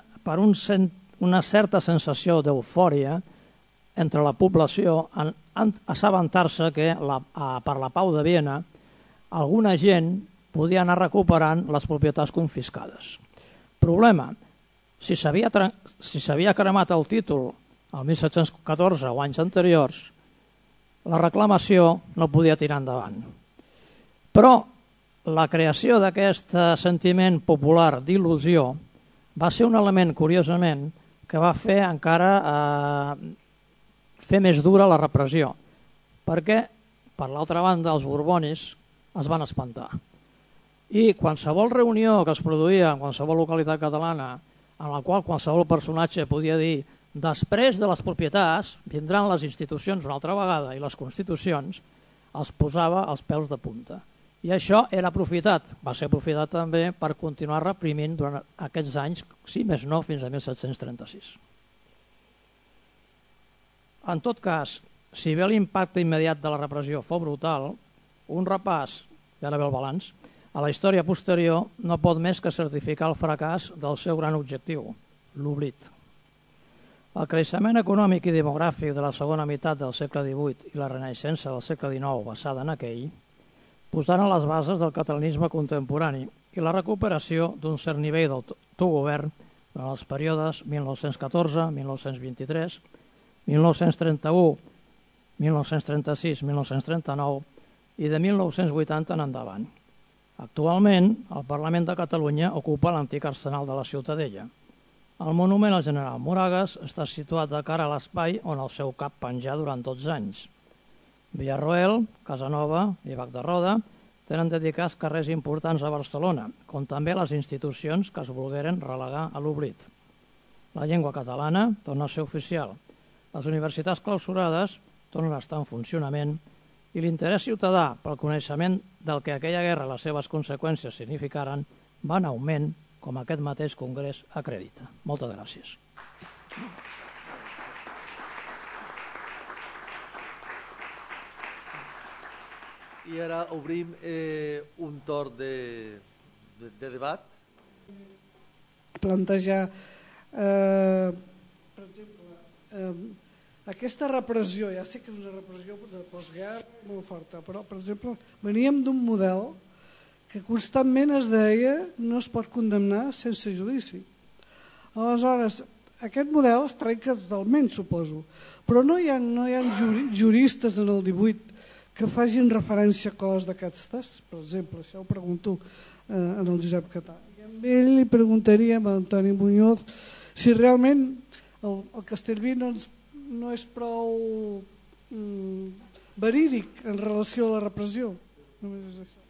Speaker 2: una certa sensació d'eufòria entre la població en assabentar-se que per la Pau de Viena alguna gent podia anar recuperant les propietats confiscades. Problema: si s'havia cremat el títol el 1714 o anys anteriors, la reclamació no podia tirar endavant. Però la creació d'aquest sentiment popular d'il·lusió va ser un element, curiosament, que va fer encara fer més dura la repressió, perquè, per l'altra banda, els borbonis es van espantar. I qualsevol reunió que es produïa en qualsevol localitat catalana, en la qual qualsevol personatge podia dir després de les propietats vindran les institucions una altra vegada i les constitucions, els posava als peus de punta. I això era aprofitat, va ser aprofitat també per continuar reprimint durant aquests anys, si més no, fins a 1736. En tot cas, si bé l'impacte immediat de la repressió fou brutal, un repàs, i ara ve el balanç, a la història posterior no pot més que certificar el fracàs del seu gran objectiu, l'oblit. El creixement econòmic i demogràfic de la segona meitat del segle XVIII i la renaixença del segle XIX basada en aquell posaren les bases del catalanisme contemporani i la recuperació d'un cert nivell d'autogovern en els períodes 1914, 1923, 1931, 1936, 1939 i de 1980 en endavant. Actualment, el Parlament de Catalunya ocupa l'antic arsenal de la Ciutadella. El monument al general Moragues està situat de cara a l'espai on el seu cap penjà durant 12 anys. Villarroel, Casanova i Bac de Roda tenen dedicats carrers importants a Barcelona, com també les institucions que es volgueren relegar a l'oblit. La llengua catalana torna a ser oficial, les universitats clausurades tornen a estar en funcionament i l'interès ciutadà pel coneixement del que aquella guerra i les seves conseqüències significaren va en augment, com aquest mateix congrés acredita. Moltes gràcies.
Speaker 1: I ara obrim un torn de debat.
Speaker 4: Plantejar, per exemple, aquesta repressió, ja sé que és una repressió de postguerra molt forta, però, per exemple, veníem d'un model que constantment es deia no es pot condemnar sense judici. Aleshores, aquest model es trenca totalment, suposo, però no hi ha juristes en el 18 que facin referència a coses d'aquestes. Per exemple, això ho pregunto en el Josep Catà. I amb ell li preguntaríem a Antoni Muñoz si realment el Castellví no és prou verídic en relació a la repressió. Només és això.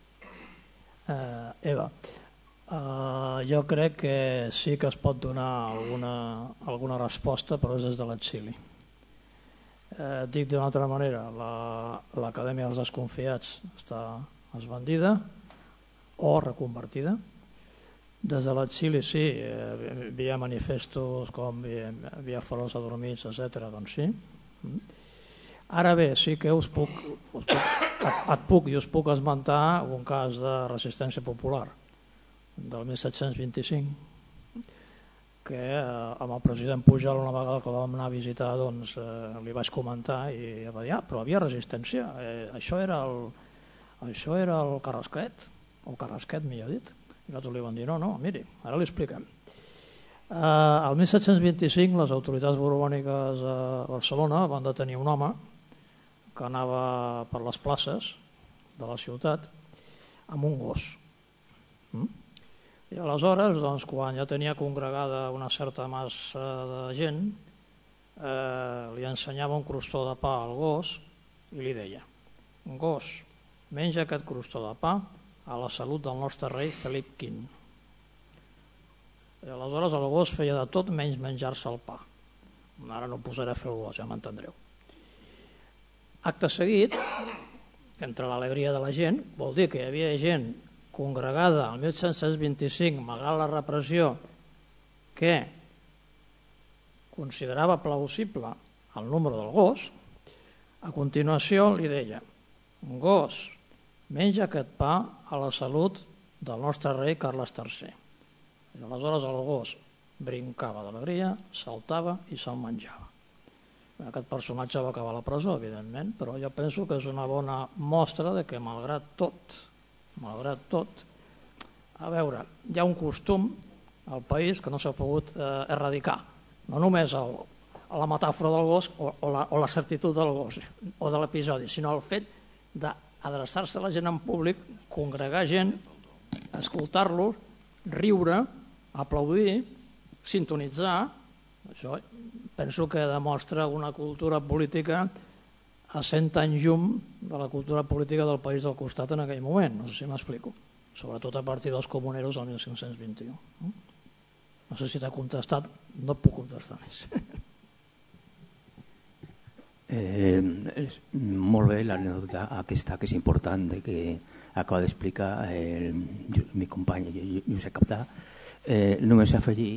Speaker 2: Eva, jo crec que sí que es pot donar alguna resposta, però és des de l'exili. Dic d'una altra manera, l'Acadèmia dels Desconfiats està esbandida o reconvertida. Des de l'exili sí, via manifestos com via foros adormits, etc. Doncs sí. Ara bé, sí que et puc esmentar un cas de resistència popular del 1725 que amb el president Pujol una vegada que vam anar a visitar li vaig comentar i va dir, però havia resistència, això era el Carrasquet, o Carrasquet millor dit, i nosaltres li vam dir, no, miri, ara li expliquem. El 1725 les autoritats borbòniques a Barcelona van detenir un home que anava per les places de la ciutat amb un gos. I aleshores, quan ja tenia congregada una certa massa de gent, li ensenyava un crostó de pa al gos i li deia: gos, menja aquest crostó de pa a la salut del nostre rei Felip V. I aleshores el gos feia de tot menys menjar-se el pa. Ara no posaré a fer el gos, ja m'entendreu. Acte seguit, entre l'alegria de la gent, vol dir que hi havia gent congregada el 1725, malgrat la repressió, que considerava plausible el número del gos. A continuació li deia: gos, menja aquest pa a la salut del nostre rei Carles III. I aleshores el gos brincava d'alegria, saltava i se'l menjava. Aquest personatge va acabar a la presó, evidentment, però jo penso que és una bona mostra de que malgrat tot, a veure, hi ha un costum al país que no s'ha pogut erradicar, no només la metàfora del gos o la certitud del gos o de l'episodi, sinó el fet d'adreçar-se a la gent en públic, congregar gent, escoltar-lo, riure, aplaudir, sintonitzar. Això penso que demostra una cultura política a 100 anys llum de la cultura política del país del costat en aquell moment, no sé si m'explico, sobretot a partir dels comuneros del 1521. No sé si t'ha contestat, no puc contestar més.
Speaker 3: Molt bé l'anècdota aquesta, que és important, que acaba d'explicar mi company Josep Capdà. Només afegir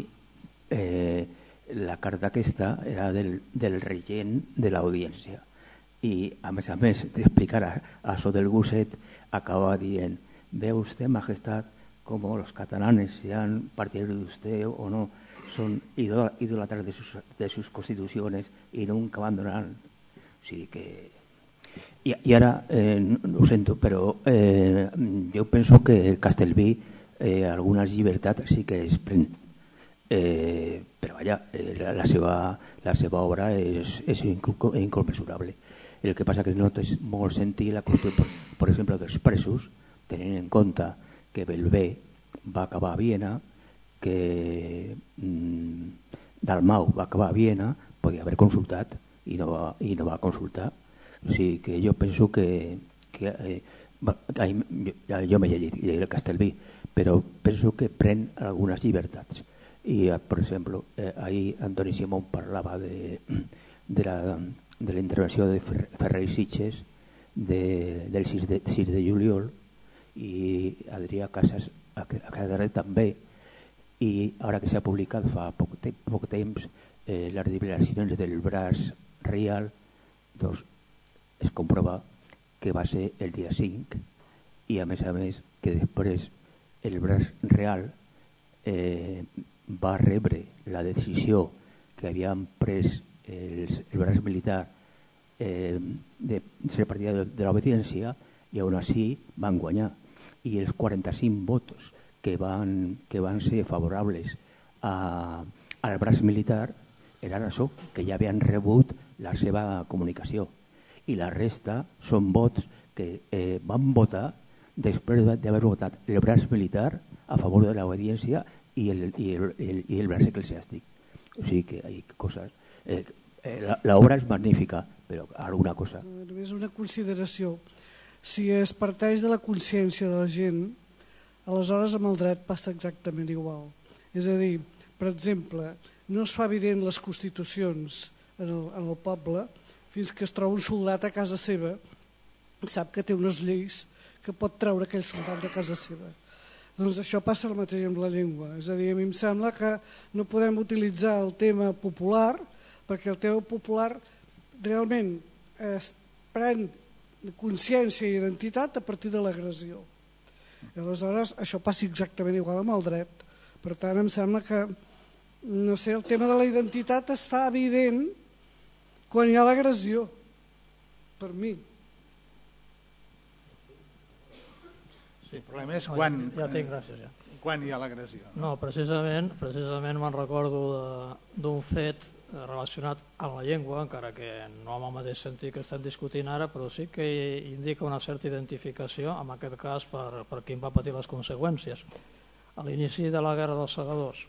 Speaker 3: la carta aquesta era del regent de l'audiència i a més d'explicar això del gosset acaba dient: ve usted, majestat, como los catalanes, sean partidarios de usted o no, son idólatras de sus constituciones y nunca abandonarán. O sigui que... I ara, ho sento, però jo penso que Castellví algunes llibertats sí que es pren. Però vaja, la seva obra és inconmensurable. El que passa que no té molt sentit la qüestió, per exemple, dels presos, tenint en compte que Bellver va acabar a Viena, que Dalmau va acabar a Viena, podia haver consultat i no va consultar. O sigui que jo penso que jo m'he llegit el Castellví, però penso que pren algunes llibertats. I, per exemple, ahir Antoni Simón parlava de la intervenció de Ferrer i Sitges del 6 de juliol, i Adrià Casas també, i ara que s'ha publicat fa poc temps les declaracions del braç reial, doncs es comprova que va ser el dia 5 i a més que després el braç real va rebre la decisió que havien pres el braç militar de ser partidari de l'obediència, i aún així van guanyar, i els 45 vots que van ser favorables al braç militar eren això, que ja havien rebut la seva comunicació, i la resta són vots que van votar després d'haver votat el braç militar a favor de l'obediència i el braç eclesiàstic. O sigui que hi ha coses... L'obra és magnífica, però alguna cosa...
Speaker 4: Només una consideració. Si es parteix de la consciència de la gent, aleshores amb el dret passa exactament igual. És a dir, per exemple, no es fa evident les constitucions en el poble fins que es troba un soldat a casa seva, sap que té unes lleis que pot treure aquell soldat de casa seva. Doncs això passa el mateix amb la llengua. És a dir, a mi em sembla que no podem utilitzar el tema popular, perquè el tema popular realment es pren consciència i identitat a partir de l'agressió. Aleshores, això passa exactament igual amb el dret. Per tant, em sembla que no sé, el tema de la identitat es fa evident quan hi ha l'agressió, per mi.
Speaker 5: El problema és quan,
Speaker 2: ja tinc, gràcies, ja.
Speaker 5: Quan hi ha l'agressió.
Speaker 2: No, precisament me'n recordo d'un fet relacionat amb la llengua, encara que no amb el mateix sentit que estem discutint ara, però sí que indica una certa identificació, en aquest cas per qui en va patir les conseqüències. A l'inici de la Guerra dels Segadors,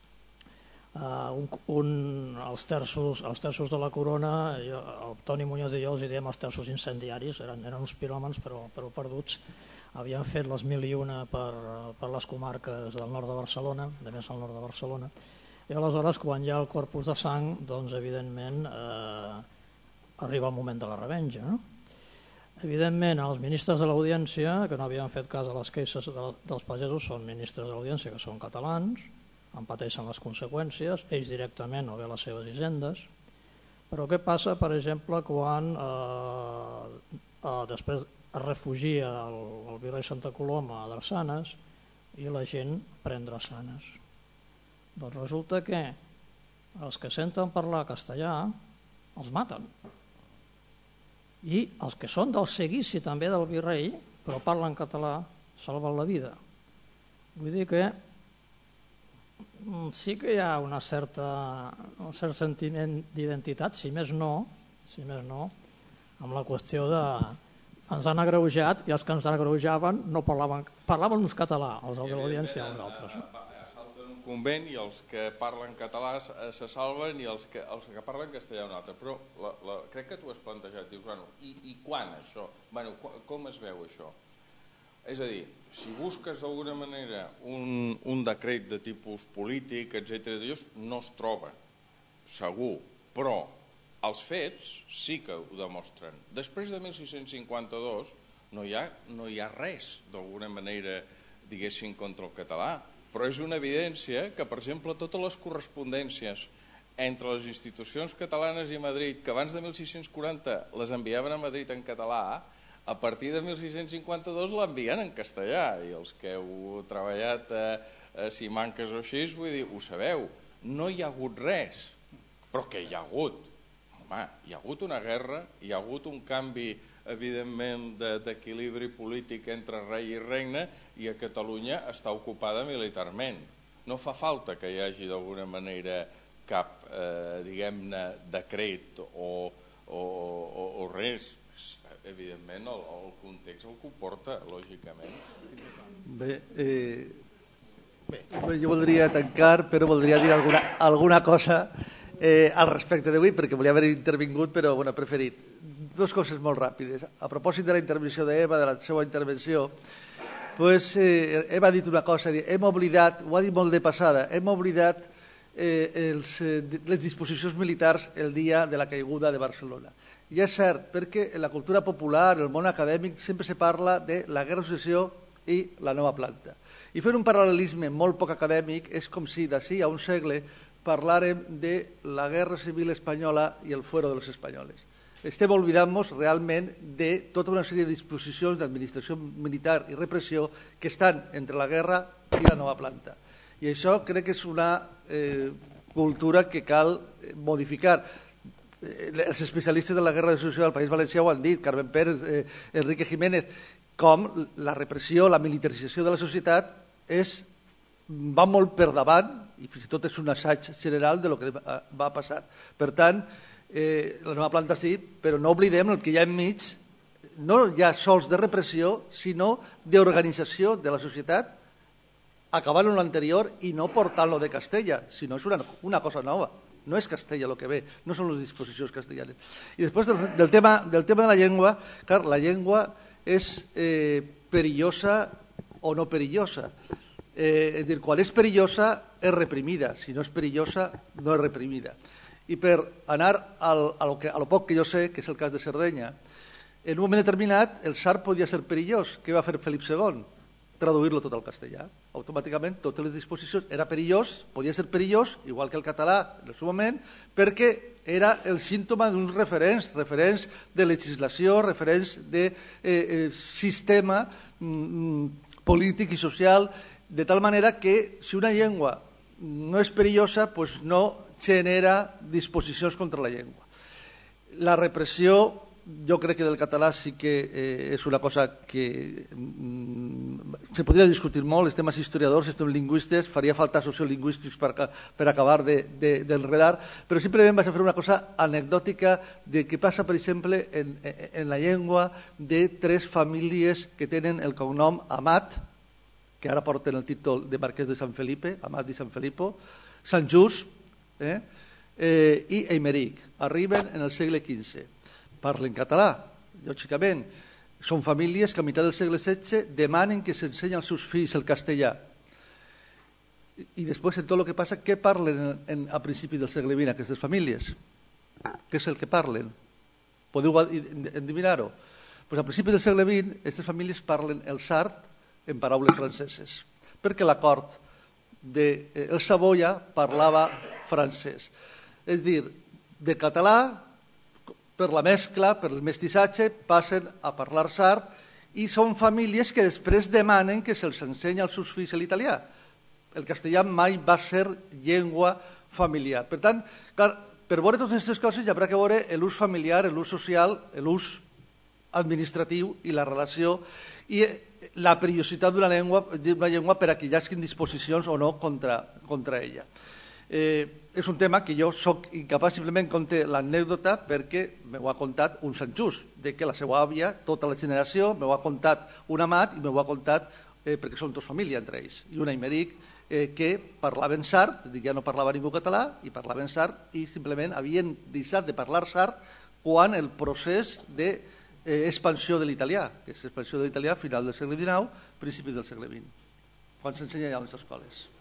Speaker 2: els terços de la corona, el Toni Muñoz i jo els diem els terços incendiaris, eren uns piròmans però perduts, havien fet les 1001 per les comarques del nord de Barcelona, de més al nord de Barcelona, i aleshores quan hi ha el corpus de sang, doncs evidentment arriba el moment de la revenja, no? Evidentment, els ministres de l'Audiència, que no havien fet cas a les queixes dels pagesos, són ministres de l'Audiència que són catalans, en pateixen les conseqüències, ells directament o bé les seves hisendes. Però què passa, per exemple, quan després es refugia el virrei Santa Coloma a Drassanes i la gent pren Drassanes? Doncs resulta que els que senten parlar castellà els maten. I els que són del seguici també del virrei, però parlen català, salven la vida. Vull dir que sí que hi ha un cert sentiment d'identitat, si més no, amb la qüestió de ens han agreujat i els que ens agreujaven no parlaven uns català, els de l'Audiència i els altres.
Speaker 6: Assalten un convent i els que parlen català se salven i els que parlen castellà un altre. Però crec que tu has plantejat, dius, bueno, i quan això? Bueno, com es veu això? És a dir, si busques d'alguna manera un decret de tipus polític, etc., no es troba, segur, però els fets sí que ho demostren. Després de 1652 no hi ha res, d'alguna manera, diguéssim, contra el català, però és una evidència que, per exemple, totes les correspondències entre les institucions catalanes i Madrid, que abans de 1640 les enviaven a Madrid en català, a partir de 1652 l'envien en castellà, i els que heu treballat a Simancas o així, vull dir, ho sabeu, no hi ha hagut res, però què hi ha hagut? Home, hi ha hagut una guerra, hi ha hagut un canvi, evidentment, d'equilibri polític entre rei i regne, i a Catalunya està ocupada militarment. No fa falta que hi hagi d'alguna manera cap, diguem-ne, decret o res. Evidentment, el context el comporta, lògicament.
Speaker 1: Bé, jo voldria tancar, però voldria dir alguna cosa al respecte d'avui, perquè volia haver intervingut, però he preferit. Dues coses molt ràpides. A propòsit de la intervenció d'Eva, de la seva intervenció, Eva ha dit una cosa, hem oblidat, ho ha dit molt de passada, hem oblidat les disposicions militars el dia de la caiguda de Barcelona. I és cert, perquè en la cultura popular, en el món acadèmic, sempre se parla de la Guerra de Successió i la nova planta. I fer un paral·lelisme molt poc acadèmic és com si d'ací a un segle parlàrem de la Guerra Civil Espanyola i el fuero de los españoles. Estem oblidant-nos realment de tota una sèrie de disposicions d'administració militar i repressió que estan entre la guerra i la nova planta. I això crec que és una cultura que cal modificar. Els especialistes de la Guerra de Successió del País Valencià ho han dit, Carmen Pérez, Enrique Jiménez, com la repressió, la militarització de la societat va molt per davant, i fins i tot és un assaig general del que va passar. Per tant, la nova planta sí, però no oblidem el que hi ha enmig, no ja sols de repressió, sinó d'organització de la societat, acabant amb l'anterior i no portant-lo de Castella, sinó és una cosa nova. No és Castella el que ve, no són les disposicions castellanes. I després del tema de la llengua, clar, la llengua és perillosa o no perillosa. És dir, quan és perillosa és reprimida, si no és perillosa no és reprimida. I per anar a lo poc que jo sé, que és el cas de Sardenya, en un moment determinat el sard podia ser perillós. Què va fer Felip II? Traduir-lo tot al castellà. automàticament totes les disposicions, era perillós, podia ser perillós, igual que el català en el seu moment, perquè era el símptoma d'uns referents de legislació, referents de sistema polític i social, de tal manera que si una llengua no és perillosa, doncs no genera disposicions contra la llengua. La repressió, jo crec que del català sí que és una cosa que se podria discutir molt, estem historiadors, estem lingüistes, faria falta sociolingüístics per acabar d'enredar, però simplement vaig a fer una cosa anecdòtica de què passa, per exemple, en la llengua de 3 famílies que tenen el cognom Amat, que ara porten el títol de Marquès de Sant Felipe, Amat i Sant Felipo, Sant Just i Eimeric. Arriben en el segle XV. Parlen català, lògicament. Són famílies que a meitat del segle XVI demanen que s'ensenyi als seus fills el castellà. I després, en tot el que passa, què parlen a principi del segle XX aquestes famílies? Què és el que parlen? Podeu endevinar-ho? A principi del segle XX, aquestes famílies parlen el sard en paraules franceses, perquè la cort del Savoia parlava francès. És a dir, de català, per la mescla, per el mestissatge, passen a parlar sard i són famílies que després demanen que se'ls ensenyi als seus fills l'italià. El castellà mai va ser llengua familiar. Per tant, per veure totes aquestes coses hi haurà que veure l'ús familiar, l'ús social, l'ús administratiu i la relació i la perillositat d'una llengua per a que hi hagi disposicions o no contra ella. És un tema que jo soc incapaç, simplement conté l'anècdota perquè m'ho ha contat un Sant Just, de que la seva àvia, tota la generació, m'ho ha contat un Amat i m'ho ha contat, perquè són dos famílies entre ells, i un Aimeric, que parlaven sard, ja no parlava ningú català, i parlaven sard i simplement havien deixat de parlar sard quan el procés d'expansió de l'italià, que és l'expansió de l'italià a final del segle XIX, principis del segle XX, quan s'ensenya ja a les escoles.